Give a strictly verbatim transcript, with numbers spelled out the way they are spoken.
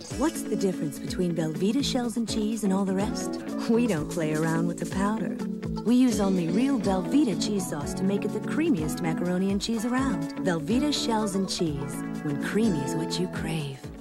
What's the difference between Velveeta shells and cheese and all the rest? We don't play around with the powder. We use only real Velveeta cheese sauce to make it the creamiest macaroni and cheese around. Velveeta shells and cheese, when creamy is what you crave.